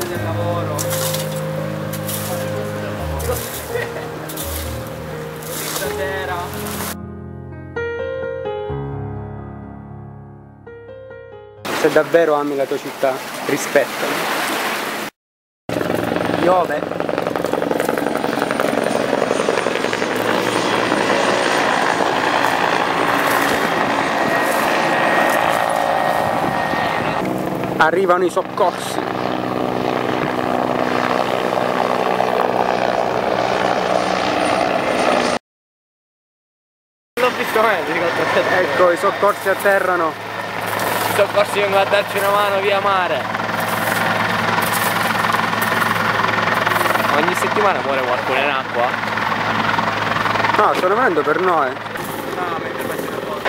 del lavoro. Stasera. Se davvero ami la tua città, rispettala. Piove. Arrivano i soccorsi. Non l'ho visto mai, Ecco, i soccorsi atterrano. I soccorsi vengono a darci una mano via mare. Ogni settimana muore qualcuno in acqua? No, sto venendo per noi. No, mentre faccio una cosa.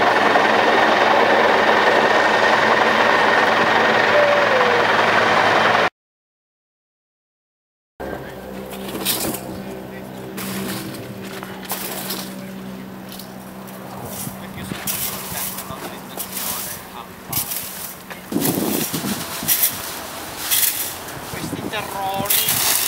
Questi terroni.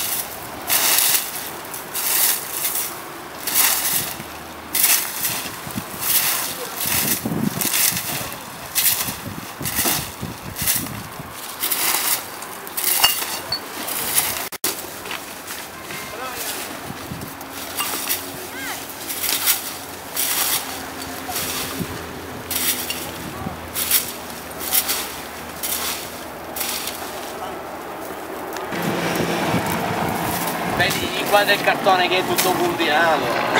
Vedi qua del cartone che è tutto puntinato.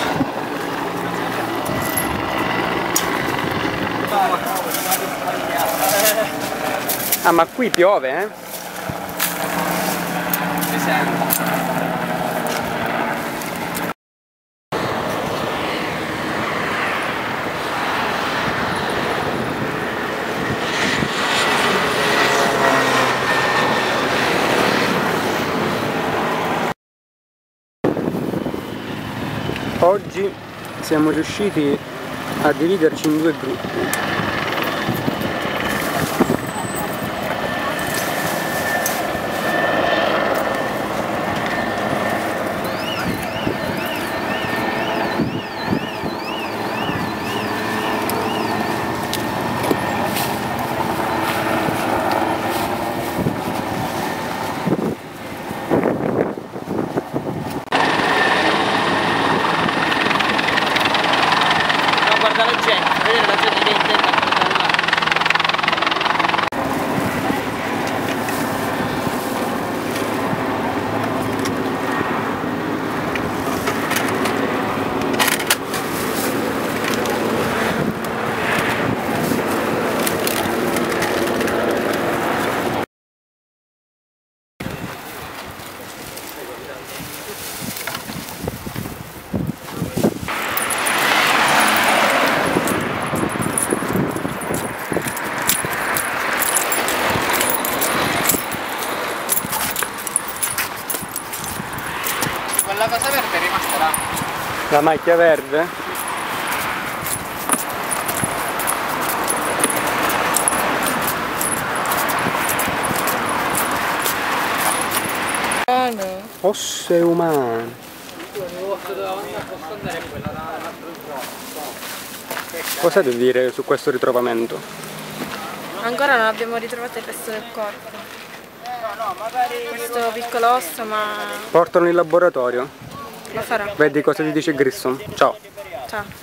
Ah, ma qui piove, eh? Mi sembra. Oggi siamo riusciti a dividerci in 2 gruppi. Guarda la gente, vedere la gente che intende guardare là. Quella cosa verde è rimasta là. La macchia verde? Osse umane. Cosa devi dire su questo ritrovamento? Ancora non abbiamo ritrovato il resto del corpo. Questo piccolo osso, ma Portalo in laboratorio. lo farò. Vedi cosa ti dice Grissom. Ciao. Ciao.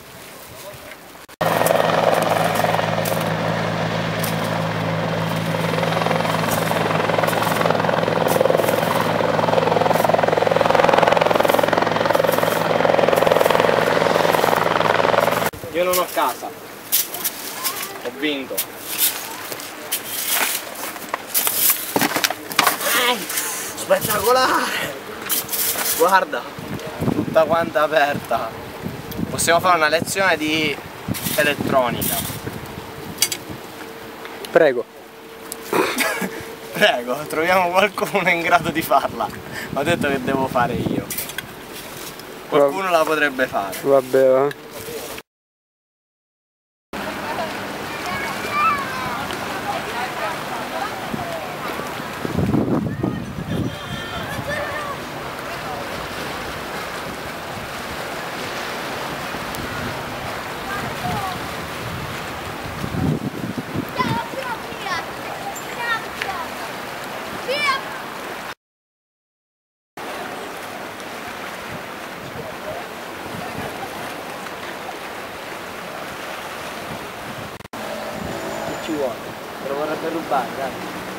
Io non ho casa. Ho vinto. Spettacolare! Guarda, tutta quanta aperta. Possiamo fare una lezione di elettronica. Prego. Prego, troviamo qualcuno in grado di farla. Ho detto che devo fare io. Qualcuno la potrebbe fare. Vabbè, va. per rubare, dai.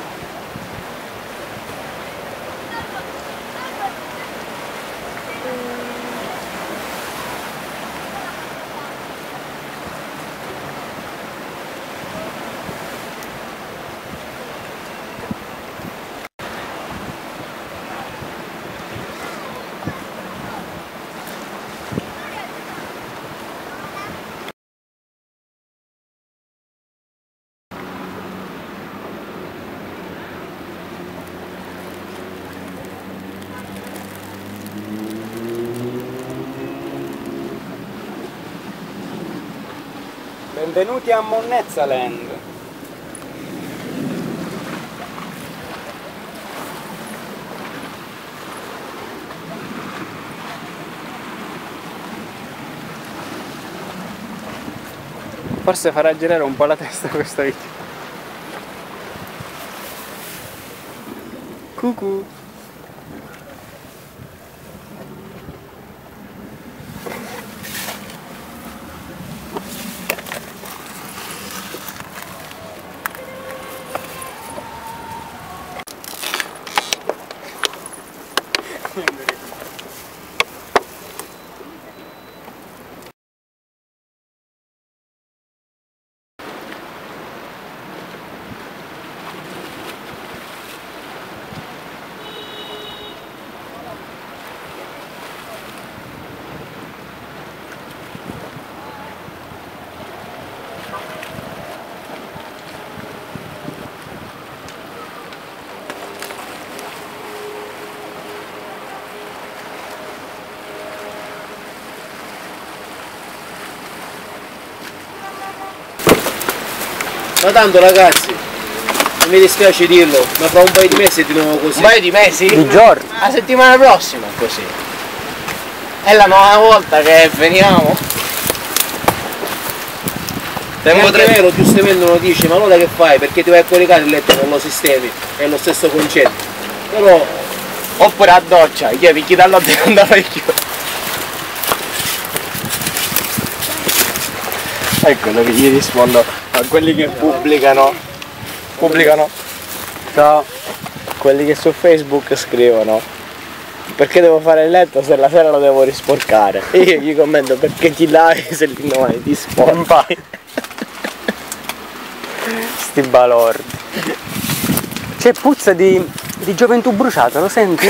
Benvenuti a Monnezzaland. Forse farà girare un po' la testa questo video. Cucù. Ma tanto ragazzi, non mi dispiace dirlo, ma fra un paio di mesi è di nuovo così. Un paio di mesi? Di giorni. La settimana prossima così. È la nuova volta che veniamo. Tempo Trevero giustamente lo dice, ma allora che fai? Perché ti vai a coricare il letto e non lo sistemi, è lo stesso concetto. Però... Oppure a doccia, io picchi dal letto e andavo io. Ecco quello che gli rispondo a quelli che pubblicano. Ciao. Quelli che su Facebook scrivono perché devo fare il letto se la sera lo devo risporcare. E io gli commento perché ti lavi se l'indomani ti sporchi. Sti balordi. C'è puzza di gioventù bruciata, lo senti?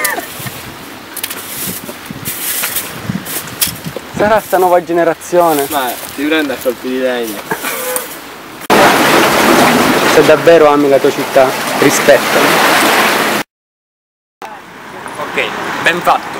Sarà sta nuova generazione. Ma ti prende a colpi di legno. Se davvero ami la tua città, rispettala. Ok, ben fatto.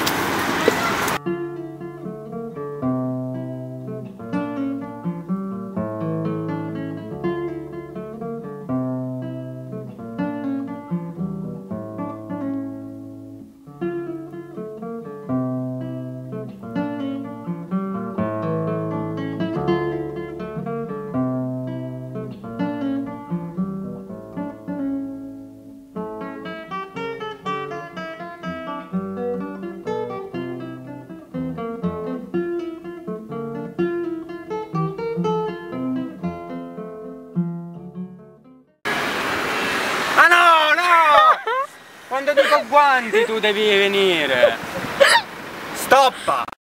Ah no, no! Quando dico guanti tu devi venire. Stoppa!